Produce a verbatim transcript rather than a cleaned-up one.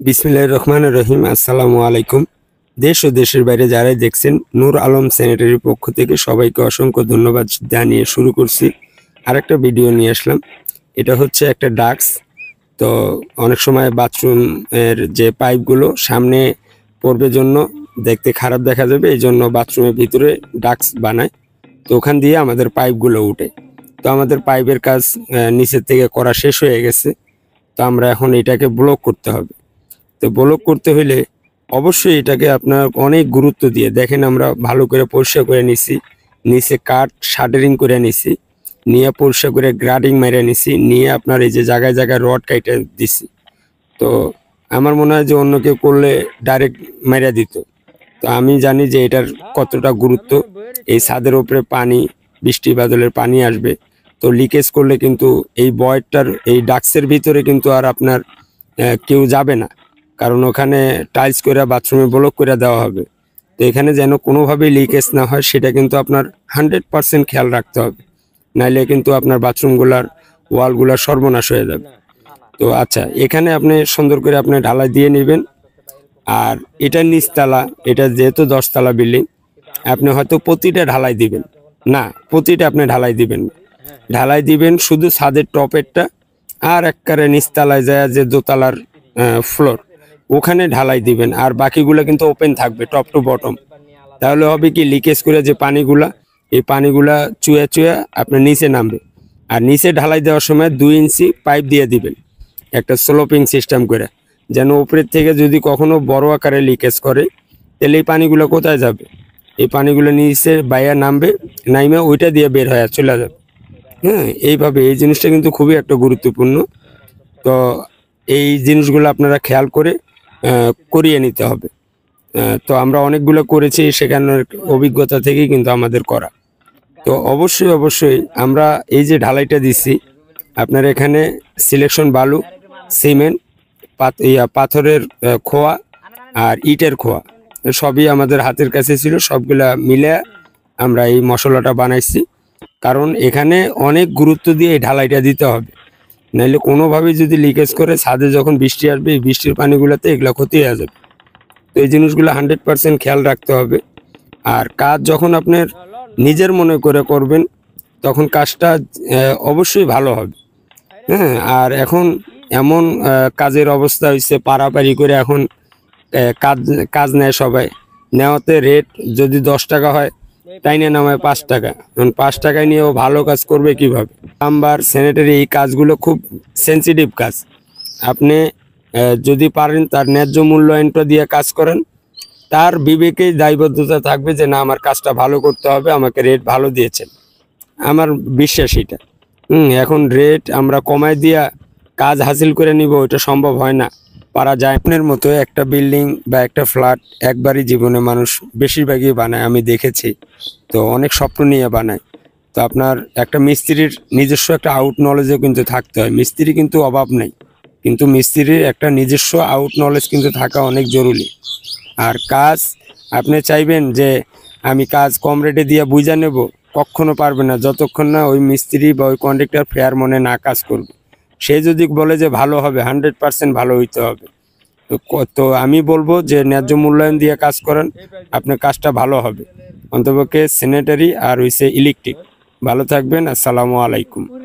বিসমিল্লাহির রহমানির রহিম। আসসালামু আলাইকুম। দেশ ও দেশের বাইরে যারাই দেখছেন, নূর আলম স্যানিটারির পক্ষ থেকে সবাইকে অসংখ্য ধন্যবাদ জানিয়ে শুরু করছি আরেকটা ভিডিও নিয়ে আসলাম। এটা হচ্ছে একটা ডাক্স। তো অনেক সময় বাথরুমের যে পাইপগুলো সামনে পড়বে জন্য দেখতে খারাপ দেখা যাবে, এই জন্য বাথরুমের ভিতরে ডাক্স বানায়। তো ওখান দিয়ে আমাদের পাইপগুলো উঠে। তো আমাদের পাইপের কাজ নিচের থেকে করা শেষ হয়ে গেছে। তো আমরা এখন এটাকে ব্লক করতে হবে। তো ব্লক করতে হলে অবশ্যই এটাকে আপনার অনেক গুরুত্ব দিয়ে দেখেন, আমরা ভালো করে পরিষ্কার করে নিছি, নিচে কাঠ শাটারিং করে নিছি, নিয়ে পরিষ্কার করে গ্রাডিং মেরে নিছি, নিয়ে আপনার এই যে জায়গায় জায়গায় রড কাইটে দিছি। তো আমার মনে হয় যে অন্য কেউ করলে ডাইরেক্ট মেরে দিত। তো আমি জানি যে এটার কতটা গুরুত্ব। এই ছাদের উপরে পানি, বৃষ্টি বাদলের পানি আসবে, তো লিকেজ করলে কিন্তু এই বয়েডটার এই ডাক্সের ভিতরে কিন্তু আর আপনার কেউ যাবে না, কারণ ওখানে টাইলস করে বাথরুমে ব্লক করে দেওয়া হবে। তো এখানে যেন কোনোভাবেই লিকেজ না হয় সেটা কিন্তু আপনার হান্ড্রেড পারসেন্ট খেয়াল রাখতে হবে, নাইলে কিন্তু আপনার বাথরুমগুলার ওয়ালগুলার সর্বনাশ হয়ে যাবে। তো আচ্ছা, এখানে আপনি সুন্দর করে আপনি ঢালাই দিয়ে নেবেন। আর এটা নিচতলা, এটা যেহেতু দশতলা বিল্ডিং, আপনি হয়তো প্রতিটা ঢালাই দিবেন না, প্রতিটা আপনি ঢালাই দিবেন না, ঢালাই দিবেন শুধু ছাদের টপেরটা, আর একবারে নিচতলায় যায় যে দোতলার ফ্লোর ওখানে ঢালাই দিবেন, আর বাকিগুলো কিন্তু ওপেন থাকবে টপ টু বটম। তাহলে হবে কি, লিকেজ করে যে পানিগুলা, এই পানিগুলা চুয়ে চুয়ে আপনার নিচে নামবে। আর নিচে ঢালাই দেওয়ার সময় দুই ইঞ্চি পাইপ দিয়ে দিবেন একটা স্লোপিং সিস্টেম করে, যেন উপরের থেকে যদি কখনো বড় আকারে লিকেজ করে তাহলে এই পানিগুলো কোথায় যাবে, এই পানিগুলো নিচে বাইরে নামবে, নাইমে ওইটা দিয়ে বের হয়ে চলে যাবে। হ্যাঁ, এইভাবে এই জিনিসটা কিন্তু খুবই একটা গুরুত্বপূর্ণ। তো এই জিনিসগুলো আপনারা খেয়াল করে করিয়ে নিতে হবে। তো আমরা অনেকগুলো করেছি, সেখানের অভিজ্ঞতা থেকেই কিন্তু আমাদের করা। তো অবশ্যই অবশ্যই আমরা এই যে ঢালাইটা দিচ্ছি, আপনার এখানে সিলেকশন বালু, সিমেন্ট, পাথরের খোয়া আর ইটের খোয়া সবই আমাদের হাতের কাছে ছিল, সবগুলা মিলে আমরা এই মশলাটা বানাইছি। কারণ এখানে অনেক গুরুত্ব দিয়ে এই ঢালাইটা দিতে হবে, নাইলে কোনোভাবেই যদি লিকেজ করে ছাদে যখন বৃষ্টি আসবে, এই বৃষ্টির পানিগুলোতে এগুলো ক্ষতি হয়ে যাবে। তো এই জিনিসগুলো হান্ড্রেড পারসেন্ট খেয়াল রাখতে হবে। আর কাজ যখন আপনার নিজের মনে করে করবেন তখন কাজটা অবশ্যই ভালো হবে। হ্যাঁ, আর এখন এমন কাজের অবস্থা হয়েছে, পারাপারি করে এখন কাজ কাজ নেয় সবাই। নেওয়াতে রেট যদি দশ টাকা হয়, তাই নিয়ে নামায় পাঁচ টাকা। এখন পাঁচ টাকায় নিয়েও ভালো কাজ করবে কিভাবে? প্লাম্বার, স্যানিটারি এই কাজগুলো খুব সেন্সিটিভ কাজ। আপনি যদি পারেন তার ন্যায্য মূল্যায়নটা দিয়ে কাজ করেন, তার বিবেকেই দায়বদ্ধতা থাকবে যে না, আমার কাজটা ভালো করতে হবে, আমাকে রেট ভালো দিয়েছেন। আমার বিশ্বাস এটা। হুম এখন রেট আমরা কমায় দিয়া কাজ হাসিল করে নিব, এটা সম্ভব হয় না, পারা যায়। আপনার মতো একটা বিল্ডিং বা একটা ফ্ল্যাট একবারই জীবনে মানুষ বেশিরভাগই বানায়, আমি দেখেছি। তো অনেক স্বপ্ন নিয়ে বানায়। তো আপনার একটা মিস্ত্রির নিজস্ব একটা আউট নলেজও কিন্তু থাকতে হয়। মিস্ত্রি কিন্তু অভাব নেই, কিন্তু মিস্ত্রির একটা নিজস্ব আউট নলেজ কিন্তু থাকা অনেক জরুরি। আর কাজ আপনি চাইবেন যে আমি কাজ কম রেটে দিয়ে বুঝা নেব, কখনো পারবে না যতক্ষণ না ওই মিস্ত্রি বা ওই কন্ট্রাক্টর ফেয়ার মনে না কাজ করবে। সে যদি বলে যে ভালো হবে, হান্ড্রেড পার্সেন্ট ভালো হইতে হবে। তো আমি বলবো যে ন্যায্য মূল্যায়ন দিয়ে কাজ করেন, আপনার কাজটা ভালো হবে। অন্তপক্ষে স্যানিটারি আর হইছে ইলেকট্রিক। ভালো থাকবেন। আসসালামু আলাইকুম।